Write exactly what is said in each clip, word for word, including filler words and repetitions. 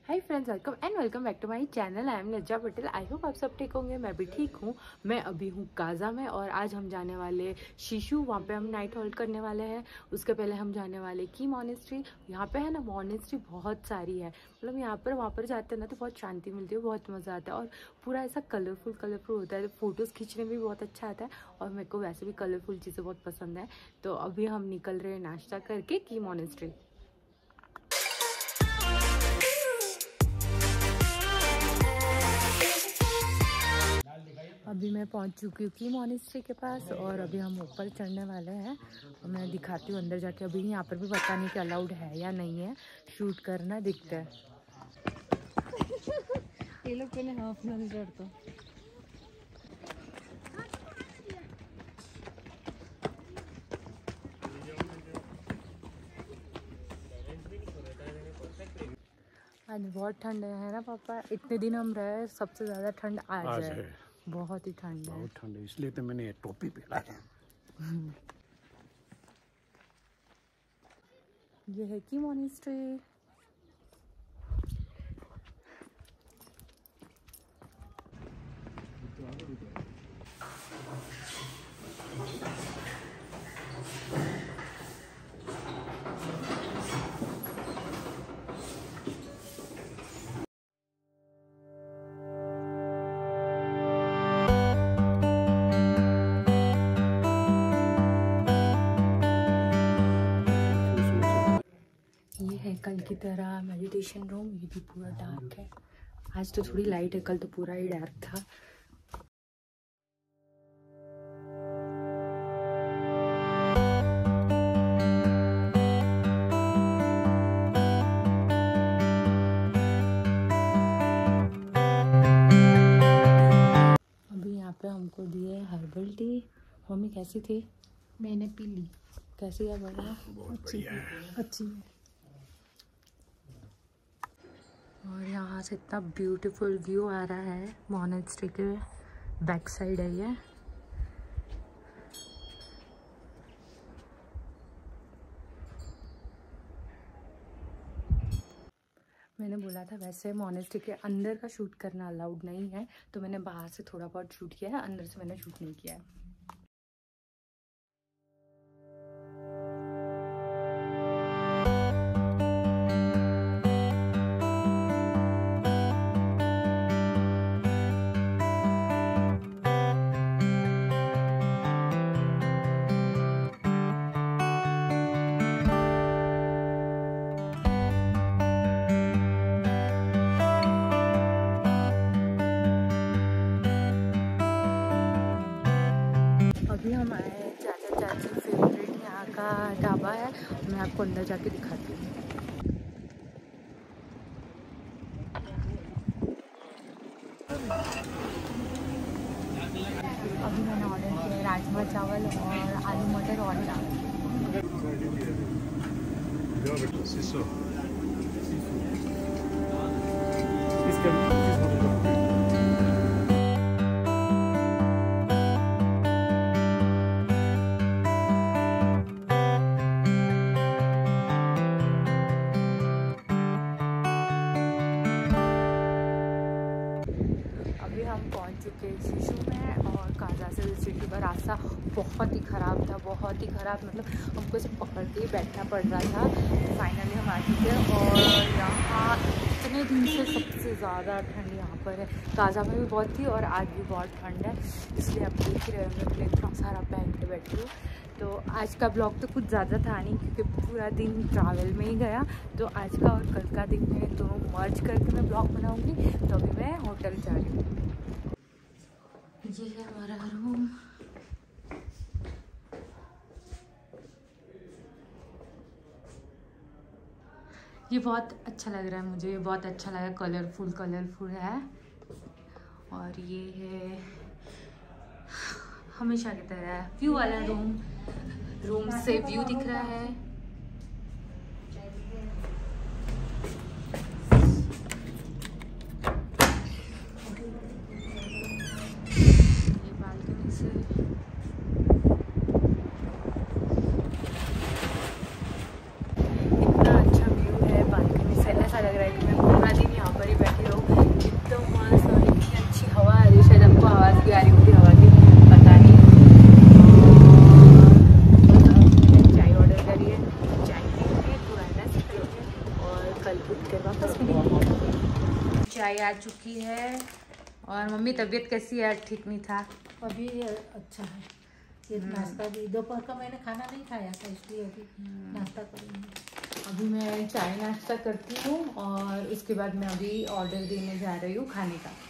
Hi friends, welcome and welcome back to my channel. I am Lajja Patel. I hope आप सब ठीक होंगे। मैं भी ठीक हूँ। मैं अभी हूँ गाजा में और आज हम जाने वाले शीशु, वहाँ पे हम नाइट होल्ड करने वाले हैं। उसके पहले हम जाने वाले की मॉनेस्ट्री। यहाँ पे है ना मॉनेस्ट्री बहुत सारी है, मतलब यहाँ पर वहाँ पर जाते हैं ना तो बहुत शांति मिलती है, बहुत मज़ा आता है और पूरा ऐसा कलरफुल कलरफुल होता है। फ़ोटोज़ खींचने में भी बहुत अच्छा आता है और मेरे को वैसे भी कलरफुल चीज़ें बहुत पसंद है। तो अभी हम निकल रहे हैं नाश्ता करके की मॉनेस्ट्री। अभी मैं पहुंच चुकी हूँ की मॉनेस्ट्री के पास और अभी हम ऊपर चढ़ने वाले हैं और मैं दिखाती हूँ अंदर जाके। अभी यहाँ पर भी पता नहीं कि अलाउड है या नहीं है शूट करना, दिखता है। ये लोग पहले हाफ नजर तो आज बहुत ठंड है ना पापा, इतने दिन हम रहे, सबसे ज्यादा ठंड आज, आज है, है। बहुत ही ठंड है, बहुत ठंड है, इसलिए तो मैंने टोपी पहना है। ये है की मॉनेस्ट्री। कल की तरह मेडिटेशन रूम, ये भी पूरा डार्क है। आज तो थोड़ी लाइट है, कल तो पूरा ही डार्क था। अभी यहाँ पे हमको दिए हर्बल टी। मम्मी कैसी थी? मैंने पी ली। कैसी है? बढ़िया, अच्छी अच्छी है। और यहाँ से इतना ब्यूटीफुल व्यू आ रहा है। मॉनेस्ट्री के बैक साइड है ये। मैंने बोला था वैसे मॉनेस्ट्री के अंदर का शूट करना अलाउड नहीं है, तो मैंने बाहर से थोड़ा बहुत शूट किया है, अंदर से मैंने शूट नहीं किया है। अभी हम आए हैं चाचा चाची फेवरेट यहाँ का ढाबा है, मैं आपको अंदर जाके दिखाती हूँ। अभी मैंने ऑर्डर किया राजमा चावल और आलू मटर और चावल। हम पहुंच चुके शीशु में और गाजा से सिटी का रास्ता बहुत ही ख़राब था, बहुत ही ख़राब, मतलब हमको सिर्फ पकड़ के ही बैठना पड़ रहा था। फाइनली हम आ चुके और यहाँ इतने दिन से सबसे ज़्यादा ठंड यहाँ पर है। गाजा में भी बहुत थी और आज भी बहुत ठंड है, इसलिए आप देख ही रहे होंगे मैं इतना सारा पहन के बैठी हूँ। तो आज का ब्लॉग तो कुछ ज़्यादा था नहीं क्योंकि पूरा दिन ट्रैवल में ही गया, तो आज का और कल का दिन में दोनों मर्ज करके मैं ब्लॉग बनाऊँगी। तो अभी मैं होटल जा रही हूँ। ये है हमारा रूम। ये बहुत अच्छा लग रहा है मुझे, ये बहुत अच्छा लगा, कलरफुल कलरफुल है। और ये है हमेशा की तरह व्यू वाला रूम। रूम से व्यू दिख रहा है। ये बालकनी से इतना अच्छा व्यू है बालकनी से, ऐसा लग रहा है कि मैं पूरा दिन यहाँ पर ही बैठे रहो, एकदम मस्त और इतनी अच्छी हवा आ रही है। शायद आपको आवाज़ भी आ रही होगी हवा की, पता नहीं। मैंने चाय ऑर्डर करी है, चाय पीएंगे, पूरा रेस्ट करेंगे और कल उठ कर वापस मिलेंगे। चाय आ चुकी है। और मम्मी तबीयत कैसी है? ठीक नहीं था अभी अच्छा है। ये नाश्ता भी दोपहर का मैंने खाना नहीं खाया था, इसलिए अभी नाश्ता करूँगी। अभी मैं चाय नाश्ता करती हूँ और उसके बाद मैं अभी ऑर्डर देने जा रही हूँ खाने का।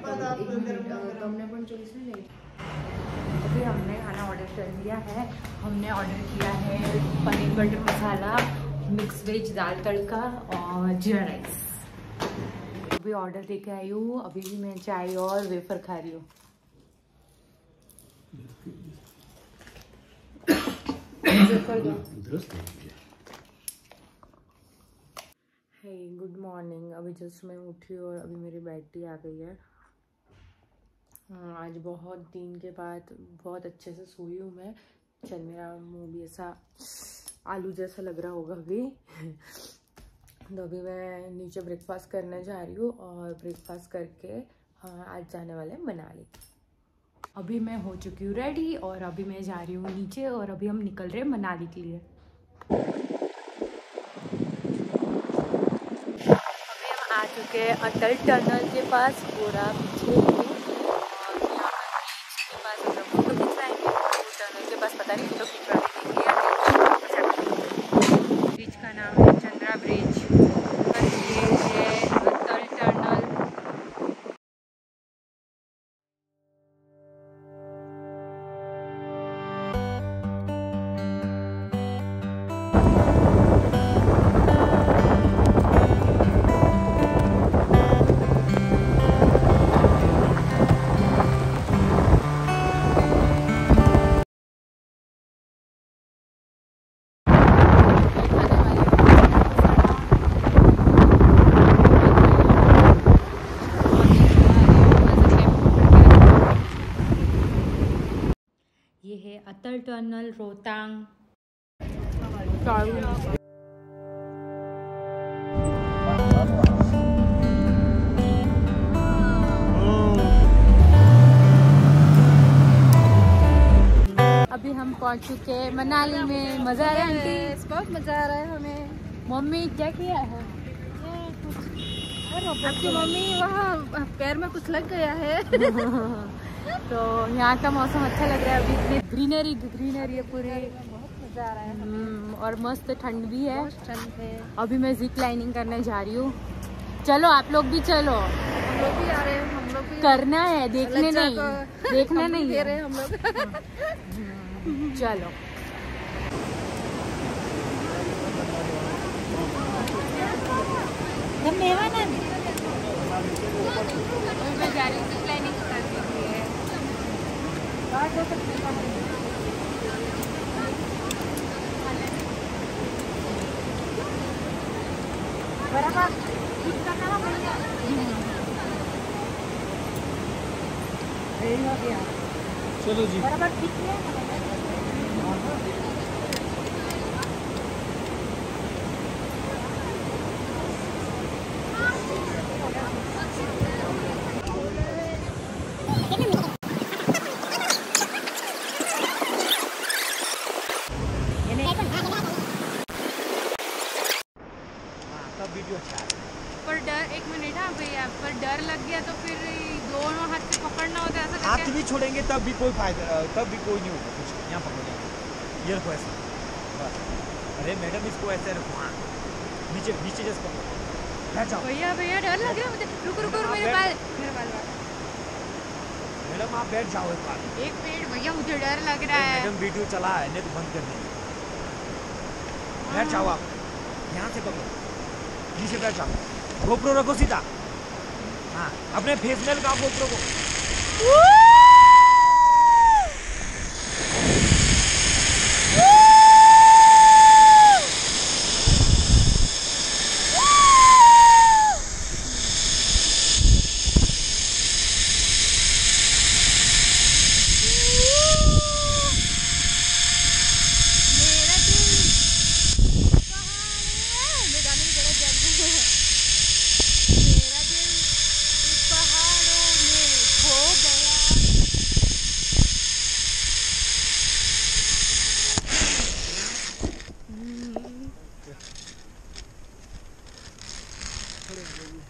अभी हमने खाना ऑर्डर कर दिया है। हमने ऑर्डर किया है paneer butter masala, mix veg dal tadka और जीरा राइस। अभी ऑर्डर देके आई हूँ। अभी भी मैं चाय और वेफर खा रही हूँ। Hey good morning. अभी जस्ट मैं उठी और अभी मेरी बेटी आ गई है। आज बहुत दिन के बाद बहुत अच्छे से सोई हूँ मैं। चल मेरा मुंह भी ऐसा आलू जैसा लग रहा होगा अभी। तो अभी मैं नीचे ब्रेकफास्ट करने जा रही हूँ और ब्रेकफास्ट करके हाँ आज जाने वाले हैं मनाली। अभी मैं हो चुकी हूँ रेडी और अभी मैं जा रही हूँ नीचे और अभी हम निकल रहे हैं मनाली के लिए। अभी हम आ चुके हैं अटल टनल के पास, पूरा पीछे और यहाँ पर के पास हम लोग फोटो खिंचवाएंगे। टनल के पास पता नहीं फोटो खिंचवा देंगे। ब्रिज का नाम है चंद्रा ब्रिज। ये है अटल टनल। ये है अटल टनल रोहतांग। अभी हम पहुंच चुके हैं मनाली में। मजा आ रहा है आंटी? बहुत मजा आ रहा है हमें। मम्मी क्या किया है? आपकी मम्मी वहाँ पैर में कुछ लग गया है। तो यहाँ का मौसम अच्छा लग रहा है। अभी इतनी ग्रीनरी ग्रीनरी है पूरी, बहुत मजा आ रहा है हमें। और मस्त ठंड भी है। ठंड है। अभी मैं जिप लाइनिंग करने जा रही हूँ। चलो आप लोग भी चलो। हम लोग भी आ रहे हैं। हम लोग भी करना है, देखने नहीं, देखना नहीं दे रहे हैं हम लोग। चलो मैं जा रही हूँ जिप लाइनिंग करने के लिए। बराबर ठीक करना है भैया। चलो जी बराबर ठीक है। वीडियो अच्छा है। पर डर एक मिनट हाँ भैया, पर डर लग गया तो फिर दोनों हाथ से पकड़ना होता है ऐसा हाथ करके? भी छोड़ेंगे तब भी कोई फायदा, तब भी कोई नहीं होगा कुछ। यहाँ पकड़ो, ये रखो ऐसे बस। अरे मैडम इसको ऐसे रखो, हाँ नीचे नीचे जैसे पकड़ो, बैठ जाओ। भैया भैया डर लग रहा है मुझे। रुको रुको हाँ, मेरे बैठ। बाल मेरे बाल बाल। मैडम आप बैठ जाओ एक बार। एक मिनट भैया मुझे डर लग रहा है। मैडम वीडियो चला है, नहीं तो बंद कर देंगे। बैठ जाओ आप, यहाँ से पकड़ो, नीचे बैठ जाओ। गोप्रो रखो सीधा, हाँ अपने फेस में लगाओ गोप्रो को। खड़े हो जाइए।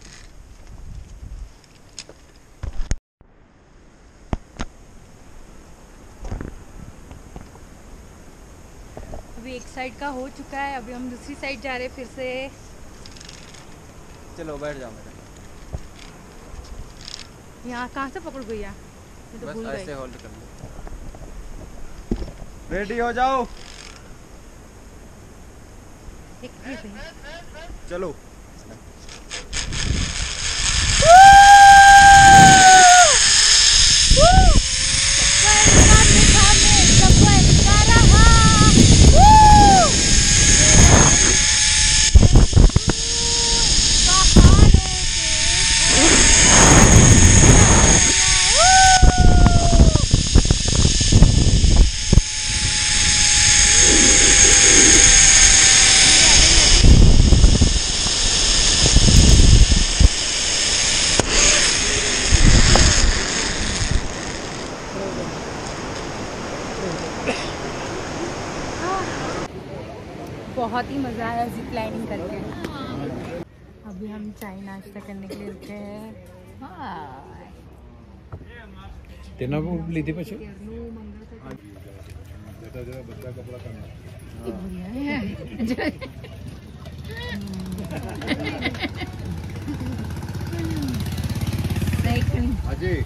अभी एक साइड का हो चुका है, अभी हम दूसरी साइड जा रहे हैं फिर से। चलो बैठ जाओ मेरा। यहाँ कहाँ से पकड़ गई? मैं तो बस भूल ऐसे गई। होल्ड कर लो। रेडी हो जाओ। एक मिनट है। चलो। बहुत ही मज़ा आया जिप लाइनिंग करके। अभी हम चाय नाश्ता करने के लिए रुके हैं। तेना को ली थी पछे अजय।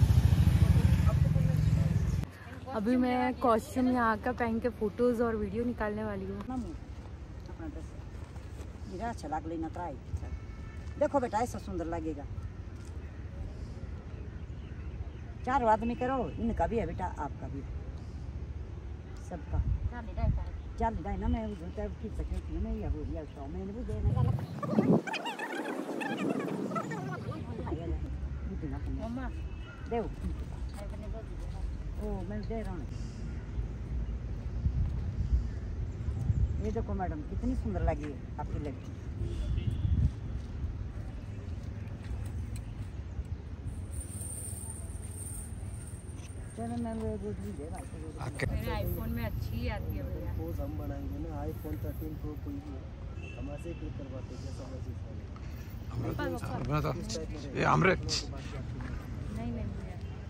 अभी मैं कॉस्ट्यूम यहाँ का पहन के फोटोज और वीडियो निकालने वाली हूँ। अच्छा लागले न ट्राई। देखो बेटा ऐसा सुंदर लगेगा। चार आदमी करो, इनका भी है बेटा, आपका भी, सबका। चल जाए ना, मैं उधर की सके थी मैं ये हो गया तो मैंने भी देना। मम्मा देव ओ मैं दे रहा हूँ। ये देखो मैडम कितनी सुंदर लगी है आपकी लड़की। चलो मैं वो वो भी दे रहा हूँ। मेरे आईफोन में अच्छी आती है भैया। पोज हम बनाएंगे ना, आईफोन थर्टीन प्रो कोई भी है, हम ऐसे ही क्लिक करवाते हैं जैसा मर्जी। ये अमृत नहीं नहीं भैया।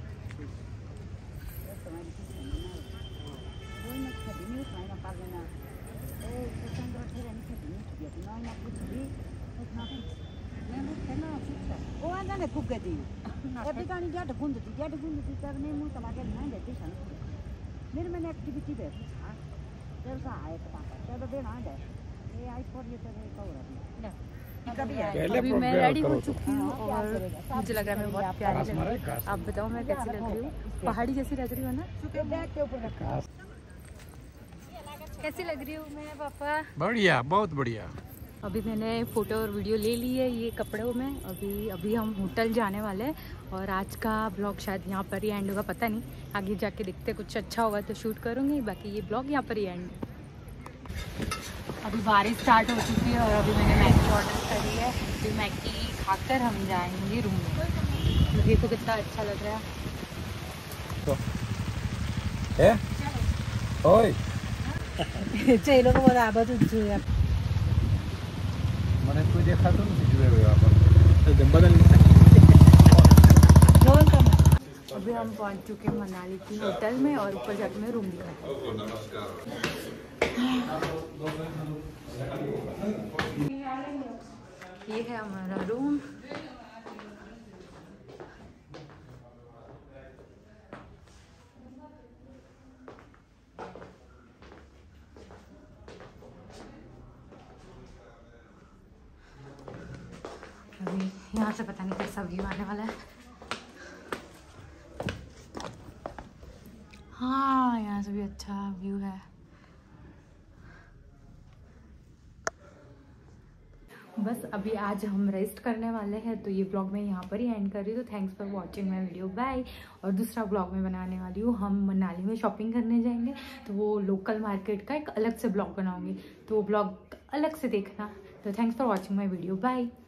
मेरे मैंने एक्टिविटी दे अभी मैं रेडी हो चुकी हूँ और मुझे लग रहा है मैं बहुत प्यारी लग रही हूँ। आप बताओ मैं कैसी लग रही हूँ? पहाड़ी जैसी लग रही हूँ ना? कैसी लग रही हूँ मैं पापा? बढ़िया, बहुत बढ़िया। अभी मैंने फ़ोटो और वीडियो ले ली है ये कपड़ों में। अभी अभी हम होटल जाने वाले हैं और आज का ब्लॉग शायद यहाँ पर ही एंड होगा, पता नहीं। आगे जाके देखते कुछ अच्छा होगा तो शूट करूँगी, बाकी ये ब्लॉग यहाँ पर ही एंड है। अभी बारिश स्टार्ट हो चुकी है और अभी मैंने मैगी ऑर्डर करी है। अभी मैगी खाकर हम जाएंगे रूम में। तो देखो कितना अच्छा लग रहा है। ए ओए चलो को बड़ा आबाद जुए मैंने कोई देखा तो नहीं जुए हुए आप तो बदल नहीं अभी हम पहुंच चुके हैं मनाली की होटल में और ऊपर जाके मैं रूम दिखा। ये है हमारा रूम। अभी यहाँ से पता नहीं कैसा व्यू आने वाला है। हाँ यहाँ से भी अच्छा व्यू है। बस अभी आज हम रेस्ट करने वाले हैं तो ये ब्लॉग मैं यहाँ पर ही एंड कर रही हूँ। तो thanks for watching my video, bye. और दूसरा ब्लॉग मैं बनाने वाली हूँ, हम मनाली में शॉपिंग करने जाएंगे तो वो लोकल मार्केट का एक अलग से ब्लॉग बनाऊँगी, तो वो ब्लॉग अलग से देखना। तो thanks for watching my video, bye.